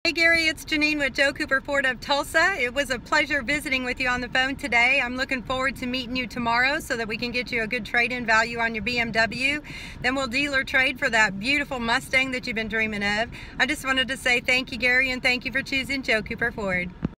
Hey Gary, it's Janine with Joe Cooper Ford of Tulsa. It was a pleasure visiting with you on the phone today. I'm looking forward to meeting you tomorrow so that we can get you a good trade-in value on your BMW. Then we'll dealer trade for that beautiful Mustang that you've been dreaming of. I just wanted to say thank you, Gary, and thank you for choosing Joe Cooper Ford.